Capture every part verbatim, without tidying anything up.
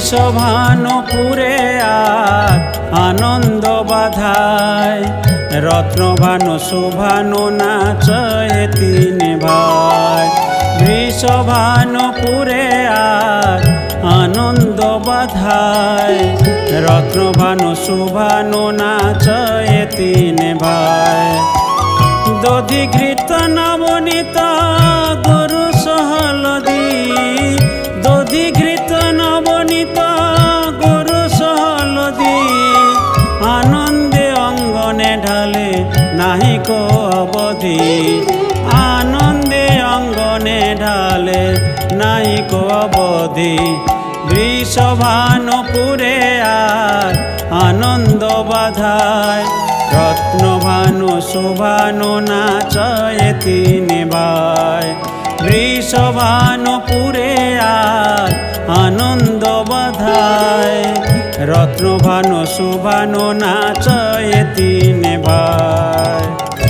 বৃষভানুপুরে আর আনন্দ বাধায়, রত্নভানু শুভানু নাচয়ে তিন ভাই। বৃষভানুপুরে আর আনন্দ বাধায়, রত্নভানু শুভানু নাচয়ে তিন ভাই। দধিঘৃত নবনীত গরু সহলদি, দধিঘৃত নবনীত গরু সহলদি, আনন্দে অঙ্গনে ঢালে নাহি কো অবধি, আনন্দে অঙ্গনে ঢালে নাহি কো অবধি। বৃষভানুপুরে আর আনন্দ বাধায়, রত্নভানু শুভানু নাচয়ে তিন ভাই। বৃষভানুপুরে আর আনন্দ বাধায়, রত্নভানু শুভানু নাচয়ে তিন ভাই।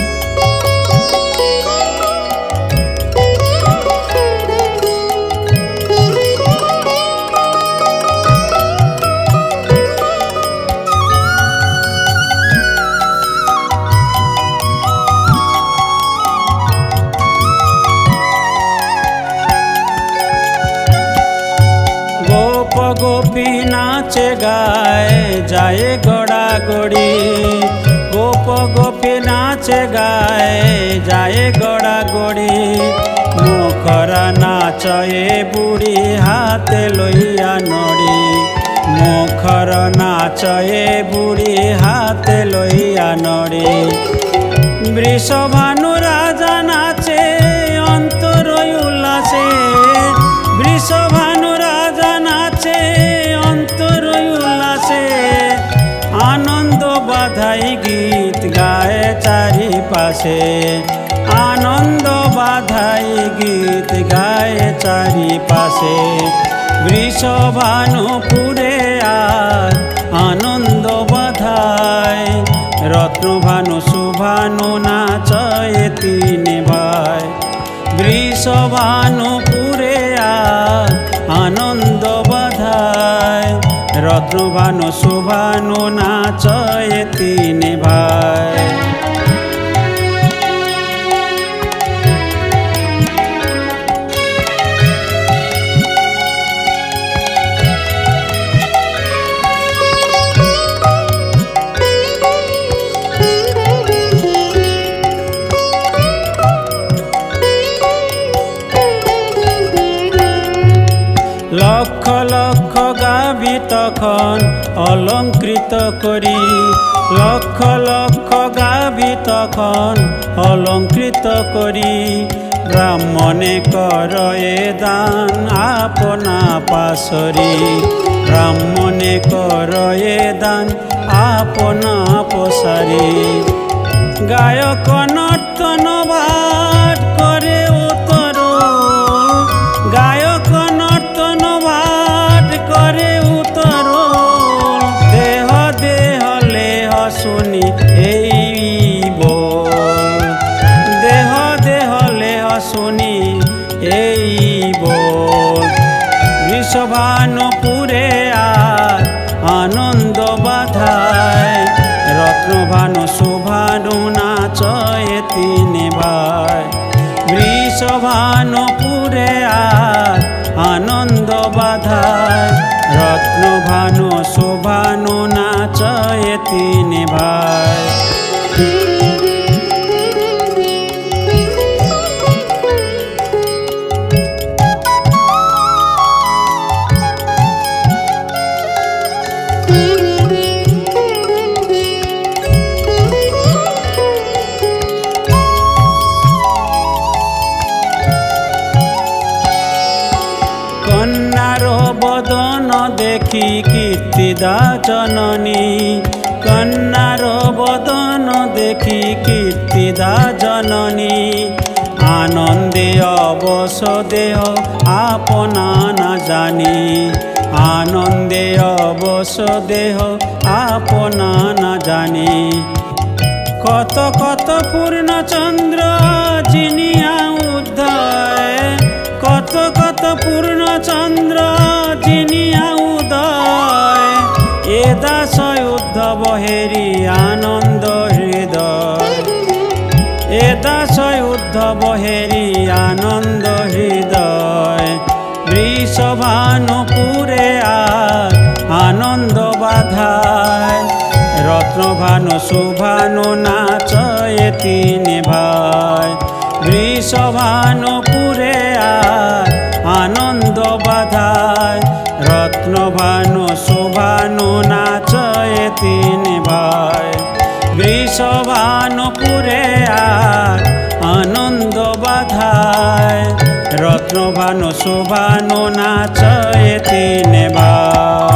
গোপী নাচে গায় যায় গড়া গড়ি, গোপ গোপী নাচে গায় যায় গড়া গড়ি। মুখরা নাচয়ে বুড়ি হাতে লইয়া নড়ি, মুখর নাচয়ে বুড়ি হাতে লইয়া নড়ি। বৃষভানু রাজা নাচে অন্তর উল্লাসে, বৃষভানু রাজা নাচে অন্তর উল্লাসে। আনন্দ বাধাই গীত গায়ে চারিপাশে, আনন্দ বাধাই গীত গায়ে চারিপাশে। বৃষভানুপুরে আর আনন্দ বাধায়, রত্নভানু শুভানু নাচয়ে তিন ভাই। বৃষভানুপুরে আর আনন্দ বাধায়, রত্নভানু শুভানু নাচয়ে তিন ভাই। লক্ষ লক্ষ গাভী তখন অলঙ্কৃত করি, লক্ষ লক্ষ গাভী তখন অলঙ্কৃত করি। ব্রাহ্মণে করয়ে দান আপনা পাশরি, ব্রাহ্মণে করয়ে দান আপনা পসারি। গায়ক নর্তন ভাট করে উত্তর, গায়ক নর্তন ভাট করে উত্তর। দেহ দেহ লেহ শুনি এই বল, দেহ দেহ লেহ শুনি এই বল। বৃষভানুপুরে আর আনন্দ বাধায়, রত্নভানু শুভানু নাচয়ে তিন ভাই। বৃষভানুপুরে আর আনন্দ বাধায়, রত্নভানু শুভানু নাচয়ে তিন ভাই। বদন দেখি কীর্তিদা জননী, কন্যার বদন দেখি কীর্তিদা জননী। আনন্দে অবশ দেহ আপনা না জানি, আনন্দে অবশ দেহ আপনা না জানি। কত কত পূর্ণচন্দ্র জিনিয়া উদয়, কত কত পূর্ণচন্দ্র জিনিয়া উদয়। হেরি আনন্দ হৃদয়। বৃষভানুপুরে আর আনন্দ বাধায়, রত্নভানু শুভানু নাচয়ে তিনে ভাই। বৃষভানুপুরে আর আনন্দ বাধায়, রত্নভানু শুভানু নাচয়ে তিনে ভাই। বৃষভানুপুরে আর আনন্দ বাধায়, রত্নভানু শুভানু নাচয়ে তিনে ভাই।